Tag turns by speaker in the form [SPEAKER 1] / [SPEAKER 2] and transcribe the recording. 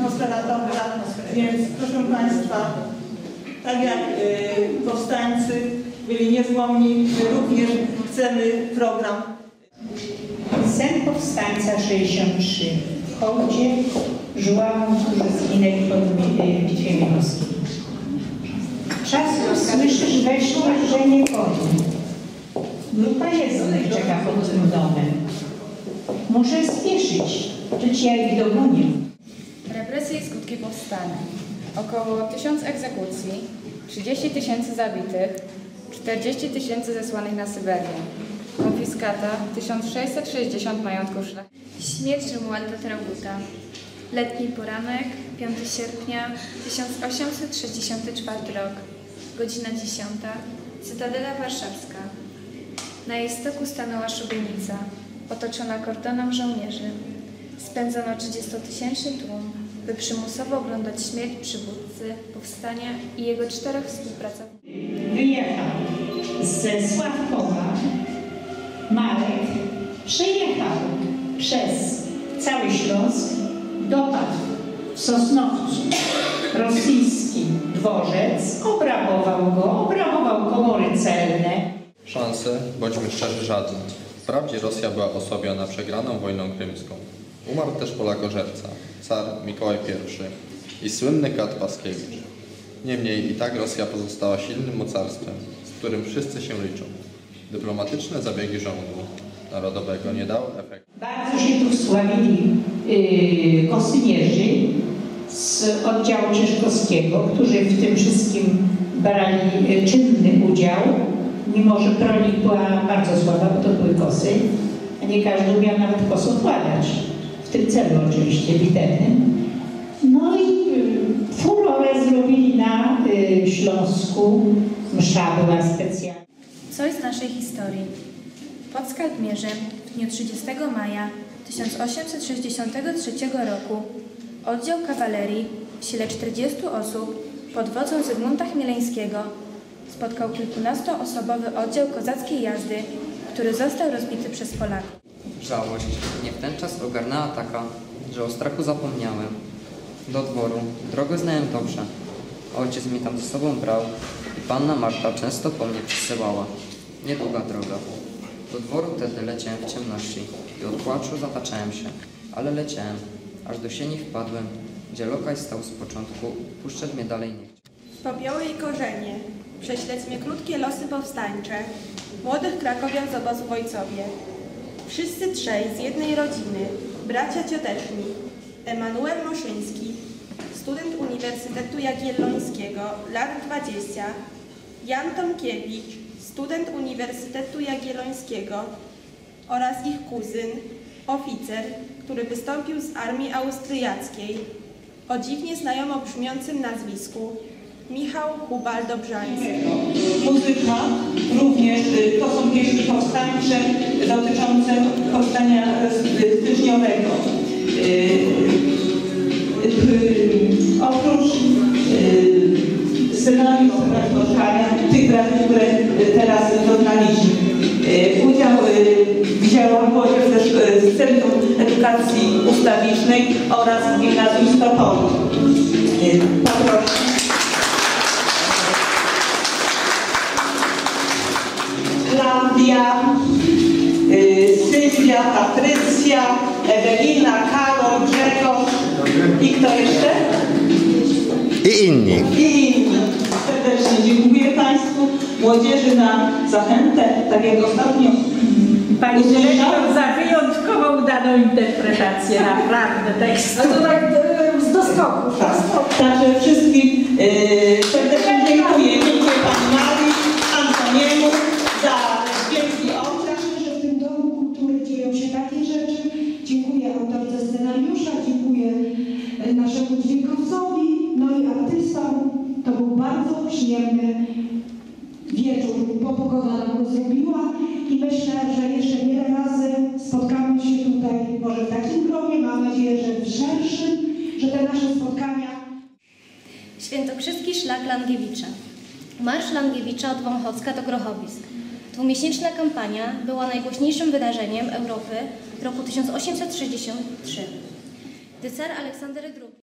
[SPEAKER 1] atmosfera dobra, więc proszę Państwa, tak jak powstańcy byli niezłomni, my również chcemy program.
[SPEAKER 2] Sen powstańca 63. W hołdzie żołnierzom, którzy zginęli pod Bitwie Minowskiej. Czas słyszysz we śnie, że nie chodzi. Grupa jezdnych czeka pod tym domem. Muszę spieszyć, czuć ja ich dogonię.
[SPEAKER 3] Represje i skutki powstania. Około 1000 egzekucji, 30 000 zabitych, 40 000 zesłanych na Syberię. Konfiskata 1660 majątków szlacheckich.
[SPEAKER 4] Śmierć Romualda Traugutta. Letni poranek, 5 sierpnia 1864 rok. Godzina 10. Cytadela Warszawska. Na jej stoku stanęła szubienica, otoczona kordonem żołnierzy. Spędzono 30-tysięczny tłum, by przymusowo oglądać śmierć przywódcy powstania i jego 4 współpracowników.
[SPEAKER 2] Wyjechał ze Sławkowa. Marek przejechał przez cały Śląsk, dopadł w Sosnowcu rosyjski dworzec, obrabował komory celne.
[SPEAKER 5] Szanse, bądźmy szczerzy, żadne. Wprawdzie Rosja była osłabiona przegraną wojną krymską. Umarł też Polakożerca, car Mikołaj I i słynny kat Paskiewicz. Niemniej i tak Rosja pozostała silnym mocarstwem, z którym wszyscy się liczą. Dyplomatyczne zabiegi rządu narodowego nie dały efektu.
[SPEAKER 2] Bardzo się tu wsławili kosynierzy z oddziału Cieszkowskiego, którzy w tym wszystkim brali czynny udział, mimo że broń była bardzo słaba, bo to były kosy, a nie każdy umiał nawet kosą wkładać. W tym celu oczywiście bitewnym. No i furorę zrobili na Śląsku. Msza była specjalna.
[SPEAKER 4] Coś z naszej historii. Pod Skalpmierzem w dniu 30 maja 1863 roku oddział kawalerii w sile 40 osób pod wodzą Zygmunta Chmieleńskiego spotkał kilkunastoosobowy oddział kozackiej jazdy, który został rozbity przez Polaków.
[SPEAKER 6] Żałość mnie w ten czas ogarnęła taka, że o strachu zapomniałem. Do dworu drogę znałem dobrze. Ojciec mnie tam ze sobą brał i panna Marta często po mnie przysyłała. Niedługa droga. Do dworu wtedy leciałem w ciemności i od płaczu zataczałem się, ale leciałem, aż do sieni wpadłem, gdzie lokaj stał z początku, puszczać mnie dalej nie chciał.
[SPEAKER 7] Popioły i korzenie, prześledźmy krótkie losy powstańcze, młodych krakowian z obozu w Ojcowie. Wszyscy trzej z jednej rodziny, bracia cioteczni, Emanuel Moszyński, student Uniwersytetu Jagiellońskiego, lat 20, Jan Tomkiewicz, student Uniwersytetu Jagiellońskiego oraz ich kuzyn, oficer, który wystąpił z armii austriackiej, o dziwnie znajomo brzmiącym nazwisku, Michał Hubal-Dobrzański.
[SPEAKER 1] Muzyka również, to są pieśni powstańcze dotyczące powstania styczniowego. Oprócz scenariusz spotkania tych wydarzeń, które teraz doznaliśmy. Udział wzięła młodzież z Centrum Edukacji Ustawicznej oraz Gimnazjum Stopolu. Poproszę. Klaudia, Sylwia, Patrycja, Ewelina, Karol, Grzegorz i kto jeszcze?
[SPEAKER 8] I inni.
[SPEAKER 1] Serdecznie dziękuję Państwu, młodzieży za zachętę, tak jak ostatnio.
[SPEAKER 2] Pani dyrektor za wyjątkowo udaną interpretację naprawdę tekstu.
[SPEAKER 1] No to tak z doskoku. Tak. Także wszystkim serdecznie dziękuję. Dziękuję Pani Marii, Antoniemu za wielki obraz.
[SPEAKER 9] Że w tym Domu Kultury dzieją się takie rzeczy. Dziękuję autorce scenariusza, dziękuję naszemu dźwiękowcowi, no i artystom. To był bardzo przyjemny wieczór, bo pogoda nam go zrobiła i myślę, że jeszcze wiele razy spotkamy się tutaj, może w takim gronie, mam nadzieję, że w szerszym, że te nasze spotkania...
[SPEAKER 10] Świętokrzyski szlak Langiewicza. Marsz Langiewicza od Wąchocka do Grochowisk. Dwumiesięczna kampania była najgłośniejszym wydarzeniem Europy w roku 1863. Gdy car Aleksander II